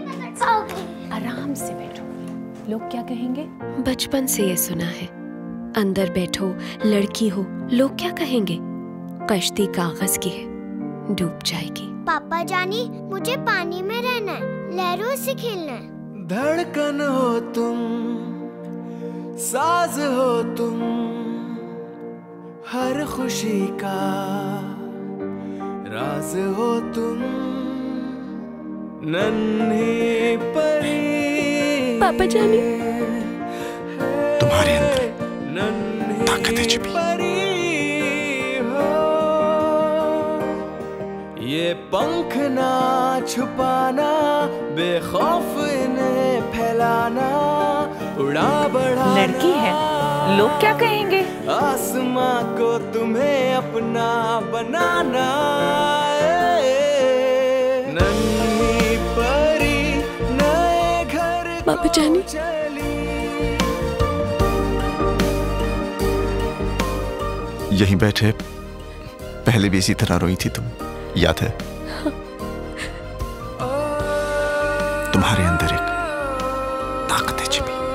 आराम से बैठो। लोग क्या कहेंगे? बचपन से ये सुना है, अंदर बैठो, लड़की हो, लोग क्या कहेंगे? कश्ती कागज की है, डूब जाएगी। पापा जानी, मुझे पानी में रहना है, लहरों से खेलना है। धड़कन हो तुम, साज हो तुम, हर खुशी का राज हो तुम, नन्ही परी। पापा जानी, तुम्हारे अंदर ताकतें छिपी। ये पंख ना छुपाना, बेखौफ इन्हें फैलाना, उड़ा बढ़ाना। लड़की है, लोग क्या कहेंगे? आसमां को तुम्हें अपना बनाना, नन्ही परी नए घर पापा जानी, यहीं बैठे पहले भी इसी तरह रोई थी तुम, याद है? तुम्हारे अंदर एक ताकत है छिपी।